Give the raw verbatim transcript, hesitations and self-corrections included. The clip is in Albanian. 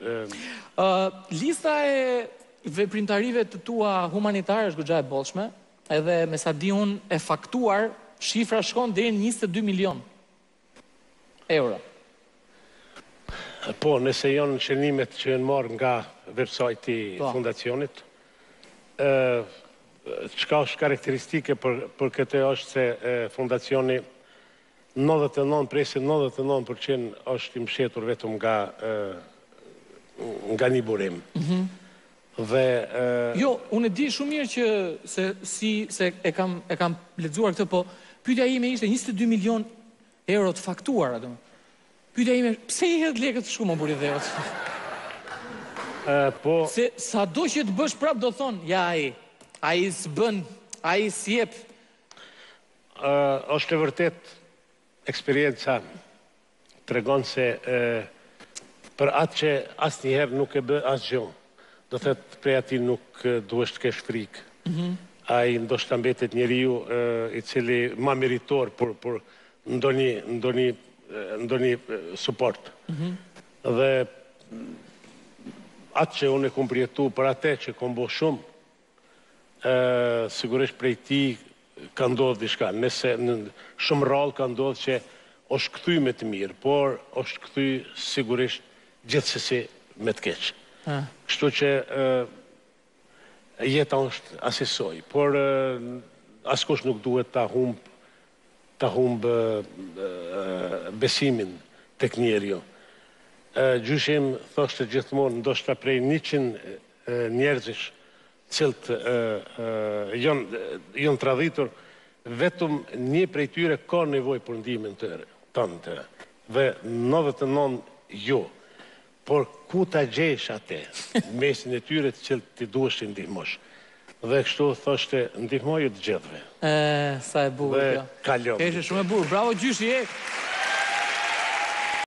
Lista e veprimtarive të tua humanitare është goxha e bollshme, edhe me sa di unë e faktuar, shifra shkon deri në njëzet e dy milion euro. Po, nëse janë qëllimet që janë marrë nga websajti fundacionit, çka është karakteristike për këtë është se fundacioni nëntëdhjetë e nëntë presi nëntëdhjetë e nëntë përqind është i mbështetur vetëm nga nga një burim. Dhe jo, unë e di shumë mirë që se si se e kam e kam lexuar këtë, po pyetja ime ishte njëzet e dy milion euro të faktuara, domethënë. Pyetja ime, pse i hedh lekët të shkumë buri dheut? Po se sado që të bësh prap do thonë, ja ai, ai s'bën, ai s'jep. Është e vërtet eksperienca tregon se për atë që asnjëherë nuk e bë asgjë. Do thëtë prej ati nuk duhesh të kesh frikë. Ai ndoshta mbetet njeriu i cili ma meritor për ndonjë suport. Dhe atë që unë e kom përjetu për atë që kom bo shumë, sigurisht prej ti ka ndodhë diçka. Nëse në shumë rrallë ka ndodhë që është këthy me të mirë, por është këthy sigurisht gjithsesi me të keqë. Kështu që jeta është asisoj, por askush nuk duhet ta humb ta humb besimin tek njeriu. Gjyshim thoshte gjithmonë ndoshta prej njëqind njerëzish cilët janë tradhitur, vetëm një prej tyre ka nevojë për ndihmën tëre, tonë tëre. Dhe nëntëdhjetë e nëntë jo. Por ku ta gjesh atë, mesin e tyre të cilët ti duhesh të ndihmosh. Dhe kështu thoshte, ndihmoju të gjithëve. Sa e bukur kjo. Dhe kalon. Keshë shumë e bukur. Bravo gjyshi, e.